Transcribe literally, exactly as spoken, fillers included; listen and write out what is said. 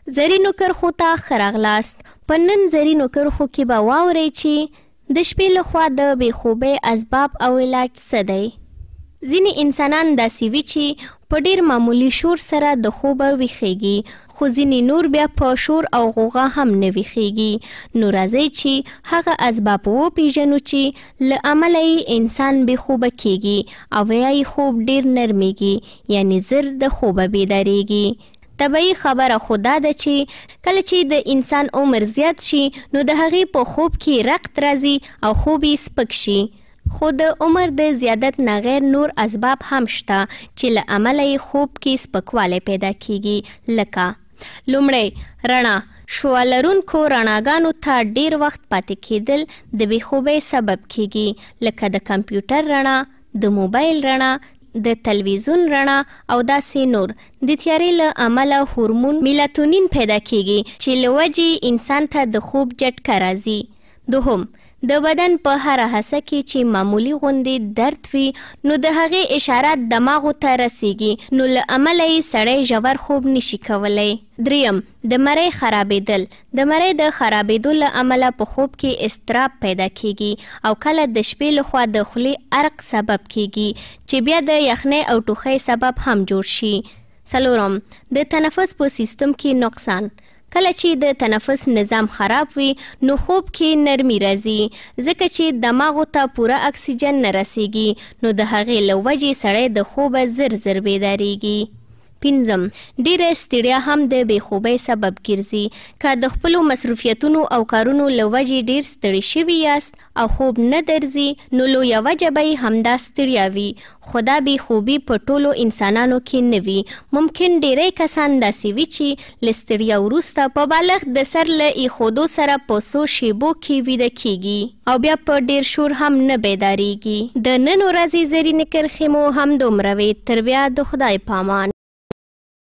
زرینو کرښو ته ښه راغلاست. په نن زرینو کرښو کې به واورئ چې د شپې لخوا د بې خوبۍ اسباب او علاج څه دی. ځینې انسانان داسې وي چې په ډېر معمولي شور سره د خوبه ویښیږي، خو ځینې نور بیا په شور او غوغا هم نه ویښیږي. نو راځئ چې هغه اسباب وپېژنو چې له امله یې انسان بې خوبه کیږي او یا یې خوب ډېر نرمیږي، یعنی زر د خوبه بیداریږي. طبیعي خبره خو دا ده چې کله چې د انسان عمر زیات شي نو د هغې په خوب کې رقت راځي او خوب یې سپک شي. خو د عمر د زیادت نه غیر نور اسباب هم شته چې له امله یې خوب کې سپکوالی پیدا کیږي، لکه لومړی رڼا. شعاع لرونکو رڼاګانو ته ډیر وخت پاتې کیدل د بې خوبۍ سبب کیږي، لکه د کمپیوټر رڼا، د موبایل رڼا، د تلویزیون رڼا او داسې نور. د تیارې له امله هورمون میلاتونین پیدا کیږي چې له وجې انسان ته د خوب جټکه راځي. دوهم، د بدن په هره حصه کې چې معمولی غوندې درد وي نو د هغې اشارات دماغو ته رسیږي، نو له امله یې سړی ژور خوب نشي کولی. دریم، د مرۍ خرابېدل. د مرۍ د خرابېدو له امله په خوب کې اضطراب پیدا کیږي او کله د شپې لخوا د خولې عرق سبب کیږي چې بیا د یخنۍ او ټوخۍ سبب هم جوړ شي. څلورم، د تنفس په سیستم کې نقصان. کله چې د تنفس نظام خراب وي نو خوب کې نرمي راځي، ځکه چې دماغو ته پوره اکسیجن نه رسیږي، نو د هغې له وجې سړی د خوبه زر زر بیداریږي. پنځم، ډیره ستړیا هم د بې خوبۍ سبب ګرځي. که د خپلو مصروفیتونو او کارونو له وجې ډیر ستړي شوي یاست او خوب نه درځي نو لویه وجه به یې همدا ستړیا وي، خو دا بې خوبي په ټولو انسانانو کې نه وي. ممکن ډیری کسان داسې وي چې له ستړیا وروسته په بالغ د سر له ایښودو سره په څو شیبو کې ویده کیږي او بیا په ډیر شور هم نه بیداریږي. د نن ورځې زرینې کرښې مو همدومره وې. تر بیا د خدای پامان.